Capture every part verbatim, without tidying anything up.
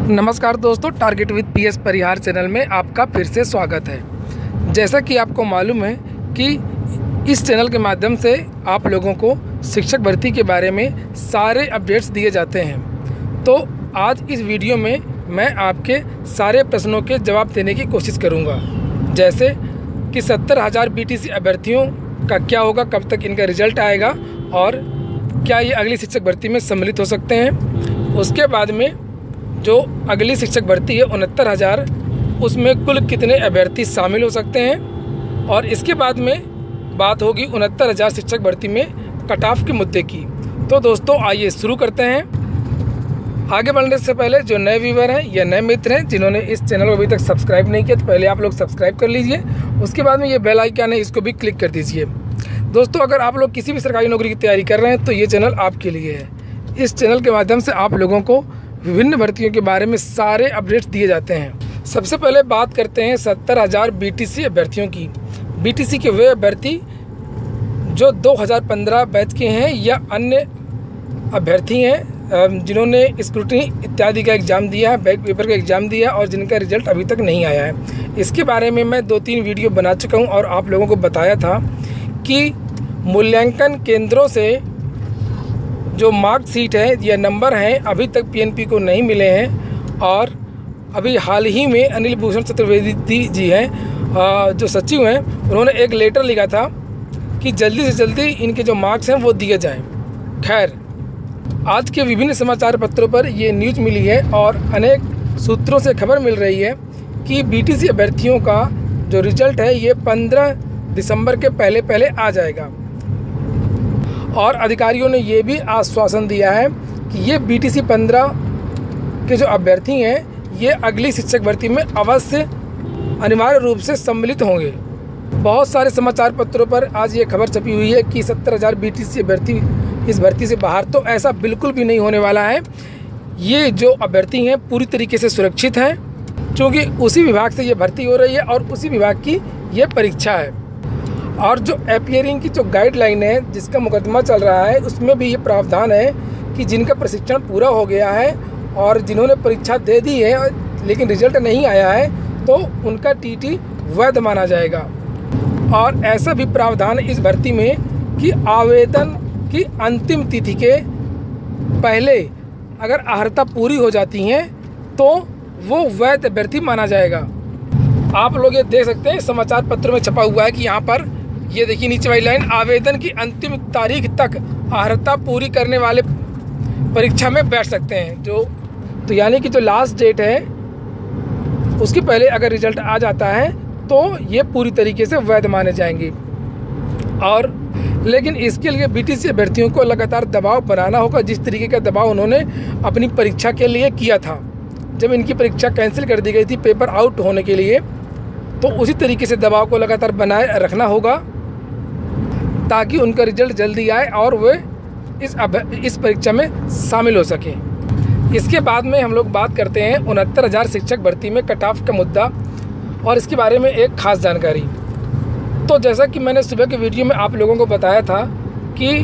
नमस्कार दोस्तों, target with P S Parihar channel में आपका फिर से स्वागत है। जैसा कि आपको मालूम है कि इस चैनल के माध्यम से आप लोगों को शिक्षक भर्ती के बारे में सारे अपडेट्स दिए जाते हैं। तो आज इस वीडियो में मैं आपके सारे प्रश्नों के जवाब देने की कोशिश करूंगा। जैसे कि सत्तर हज़ार बी टी सी अभ्यर्थियों का क्या होगा, कब तक इनका रिजल्ट आएगा और क्या ये अगली शिक्षक भर्ती में सम्मिलित हो सकते हैं। उसके बाद में जो अगली शिक्षक भर्ती है उनहत्तर हज़ार, उसमें कुल कितने अभ्यर्थी शामिल हो सकते हैं। और इसके बाद में बात होगी उनहत्तर हज़ार शिक्षक भर्ती में कट ऑफ के मुद्दे की। तो दोस्तों आइए शुरू करते हैं। आगे बढ़ने से पहले जो नए व्यूवर हैं या नए मित्र हैं जिन्होंने इस चैनल को अभी तक सब्सक्राइब नहीं किया, तो पहले आप लोग सब्सक्राइब कर लीजिए। उसके बाद में ये बेल आइकन है, इसको भी क्लिक कर दीजिए। दोस्तों अगर आप लोग किसी भी सरकारी नौकरी की तैयारी कर रहे हैं तो ये चैनल आपके लिए है। इस चैनल के माध्यम से आप लोगों को विभिन्न भर्तियों के बारे में सारे अपडेट्स दिए जाते हैं। सबसे पहले बात करते हैं सत्तर हज़ार बी टी सी अभ्यर्थियों की। बी टी सी के वे अभ्यर्थी जो दो हज़ार पंद्रह बैच के हैं या अन्य अभ्यर्थी हैं जिन्होंने स्क्रूटनी इत्यादि का एग्ज़ाम दिया है, बैक पेपर का एग्ज़ाम दिया है और जिनका रिजल्ट अभी तक नहीं आया है। इसके बारे में मैं दो तीन वीडियो बना चुका हूँ और आप लोगों को बताया था कि मूल्यांकन केंद्रों से जो मार्कशीट है या नंबर हैं अभी तक पी एन पी को नहीं मिले हैं। और अभी हाल ही में अनिल भूषण चतुर्वेदी जी हैं जो सचिव हैं, उन्होंने एक लेटर लिखा था कि जल्दी से जल्दी इनके जो मार्क्स हैं वो दिए जाएं। खैर, आज के विभिन्न समाचार पत्रों पर ये न्यूज़ मिली है और अनेक सूत्रों से खबर मिल रही है कि बी टी सी अभ्यर्थियों का जो रिजल्ट है ये पंद्रह दिसंबर के पहले पहले आ जाएगा। और अधिकारियों ने ये भी आश्वासन दिया है कि ये बी टी सी पंद्रह के जो अभ्यर्थी हैं ये अगली शिक्षक भर्ती में अवश्य अनिवार्य रूप से सम्मिलित होंगे। बहुत सारे समाचार पत्रों पर आज ये खबर छपी हुई है कि सत्तर हज़ार बी टी सी अभ्यर्थी इस भर्ती से बाहर, तो ऐसा बिल्कुल भी नहीं होने वाला है। ये जो अभ्यर्थी हैं पूरी तरीके से सुरक्षित हैं, क्योंकि उसी विभाग से ये भर्ती हो रही है और उसी विभाग की ये परीक्षा है। और जो अपीयरिंग की जो गाइडलाइन है जिसका मुकदमा चल रहा है उसमें भी ये प्रावधान है कि जिनका प्रशिक्षण पूरा हो गया है और जिन्होंने परीक्षा दे दी है लेकिन रिजल्ट नहीं आया है तो उनका टी टी वैध माना जाएगा। और ऐसा भी प्रावधान इस भर्ती में कि आवेदन की अंतिम तिथि के पहले अगर अर्हता पूरी हो जाती हैं तो वो वैध अभ्यर्थी माना जाएगा। आप लोग ये देख सकते हैं समाचार पत्रों में छपा हुआ है कि यहाँ पर ये देखिए नीचे वाली लाइन, आवेदन की अंतिम तारीख तक अर्हता पूरी करने वाले परीक्षा में बैठ सकते हैं। जो तो यानी कि जो लास्ट डेट है उसके पहले अगर रिजल्ट आ जाता है तो ये पूरी तरीके से वैध माने जाएंगे। और लेकिन इसके लिए बी टी सी अभ्यर्थियों को लगातार दबाव बनाना होगा, जिस तरीके का दबाव उन्होंने अपनी परीक्षा के लिए किया था जब इनकी परीक्षा कैंसिल कर दी गई थी पेपर आउट होने के लिए। तो उसी तरीके से दबाव को लगातार बनाए रखना होगा ताकि उनका रिजल्ट जल्दी आए और वे इस इस परीक्षा में शामिल हो सकें। इसके बाद में हम लोग बात करते हैं उनहत्तर हज़ार शिक्षक भर्ती में कट ऑफ का मुद्दा और इसके बारे में एक खास जानकारी। तो जैसा कि मैंने सुबह के वीडियो में आप लोगों को बताया था कि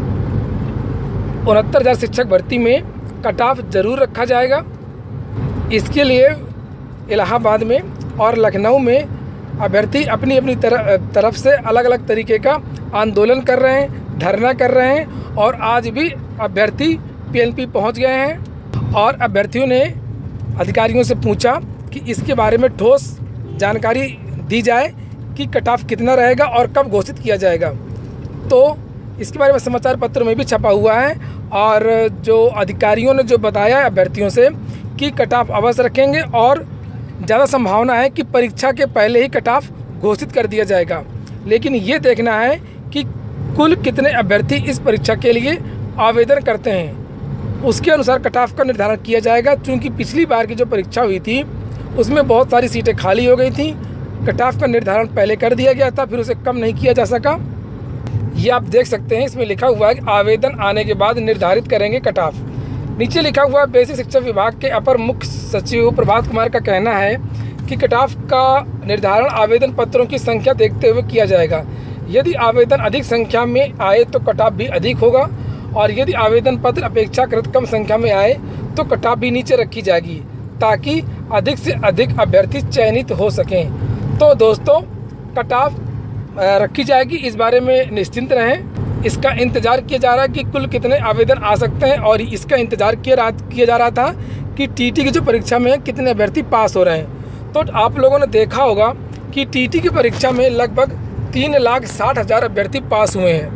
उनहत्तर हज़ार शिक्षक भर्ती में कट ऑफ ज़रूर रखा जाएगा। इसके लिए इलाहाबाद में और लखनऊ में अभ्यर्थी अपनी अपनी तरफ तरफ से अलग अलग तरीके का आंदोलन कर रहे हैं, धरना कर रहे हैं और आज भी अभ्यर्थी पी एन पी पहुंच गए हैं। और अभ्यर्थियों ने अधिकारियों से पूछा कि इसके बारे में ठोस जानकारी दी जाए कि कट ऑफ कितना रहेगा और कब घोषित किया जाएगा। तो इसके बारे में समाचार पत्रों में भी छपा हुआ है और जो अधिकारियों ने जो बताया है अभ्यर्थियों से कि कट ऑफ अवश्य रखेंगे और ज़्यादा संभावना है कि परीक्षा के पहले ही कट ऑफ घोषित कर दिया जाएगा। लेकिन ये देखना है कि कुल कितने अभ्यर्थी इस परीक्षा के लिए आवेदन करते हैं, उसके अनुसार कट ऑफ का निर्धारण किया जाएगा। क्योंकि पिछली बार की जो परीक्षा हुई थी उसमें बहुत सारी सीटें खाली हो गई थी, कट ऑफ का निर्धारण पहले कर दिया गया था, फिर उसे कम नहीं किया जा सका। ये आप देख सकते हैं, इसमें लिखा हुआ है कि आवेदन आने के बाद निर्धारित करेंगे कट ऑफ। नीचे लिखा हुआ बेसिक शिक्षा विभाग के अपर मुख्य सचिव प्रभात कुमार का कहना है कि कट ऑफ का निर्धारण आवेदन पत्रों की संख्या देखते हुए किया जाएगा। यदि आवेदन अधिक संख्या में आए तो कट ऑफ भी अधिक होगा और यदि आवेदन पत्र अपेक्षाकृत कम संख्या में आए तो कट ऑफ भी नीचे रखी जाएगी। ताकि अधिक से अधिक अभ्यर्थी चयनित हो सकें। तो दोस्तों, कट ऑफ रखी जाएगी, इस बारे में निश्चिंत रहें। इसका इंतज़ार किया जा रहा है कि कुल कितने आवेदन आ सकते हैं, और इसका इंतज़ार किया रहा किया जा रहा था कि टीटी की जो परीक्षा में कितने अभ्यर्थी पास हो रहे हैं। तो आप लोगों ने देखा होगा कि टीटी की परीक्षा में लगभग तीन लाख साठ हज़ार अभ्यर्थी पास हुए हैं,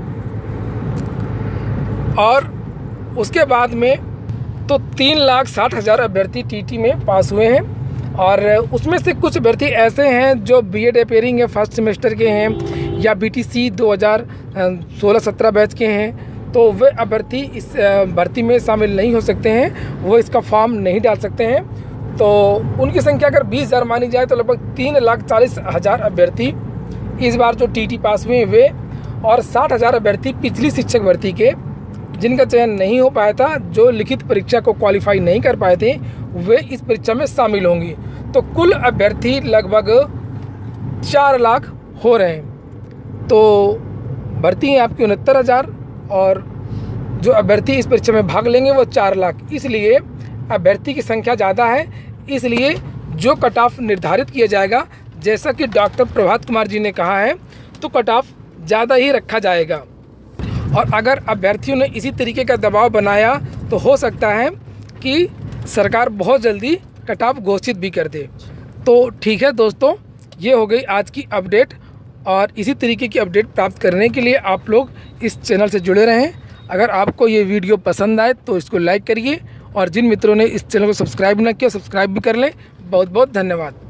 और उसके बाद में तो तीन लाख साठ हज़ार अभ्यर्थी टीटी में पास हुए हैं, और उसमें से कुछ अभ्यर्थी ऐसे हैं जो बीएड अपेयरिंग है फर्स्ट सेमेस्टर के हैं, या बीटीसी दो हज़ार सोलह सत्रह बैच के हैं। तो वे अभ्यर्थी इस भर्ती में शामिल नहीं हो सकते हैं, वो इसका फॉर्म नहीं डाल सकते हैं। तो उनकी संख्या अगर बीस हज़ार मानी जाए तो लगभग तीन लाख चालीस हज़ार अभ्यर्थी इस बार जो टीटी पास हुए वे, और साठ हज़ार अभ्यर्थी पिछली शिक्षक भर्ती के जिनका चयन नहीं हो पाया था, जो लिखित परीक्षा को क्वालिफाई नहीं कर पाए थे, वे इस परीक्षा में शामिल होंगी। तो कुल अभ्यर्थी लगभग चार लाख हो रहे हैं। तो भर्ती है आपकी उनहत्तर हज़ार, और जो अभ्यर्थी इस परीक्षा में भाग लेंगे वो चार लाख। इसलिए अभ्यर्थी की संख्या ज़्यादा है, इसलिए जो कट ऑफ निर्धारित किया जाएगा, जैसा कि डॉक्टर प्रभात कुमार जी ने कहा है, तो कट ऑफ ज़्यादा ही रखा जाएगा। और अगर अभ्यर्थियों ने इसी तरीके का दबाव बनाया तो हो सकता है कि सरकार बहुत जल्दी कट ऑफ घोषित भी कर दे। तो ठीक है दोस्तों, ये हो गई आज की अपडेट, और इसी तरीके की अपडेट प्राप्त करने के लिए आप लोग इस चैनल से जुड़े रहें। अगर आपको ये वीडियो पसंद आए तो इसको लाइक करिए, और जिन मित्रों ने इस चैनल को सब्सक्राइब ना किया, सब्सक्राइब भी कर लें। बहुत बहुत धन्यवाद।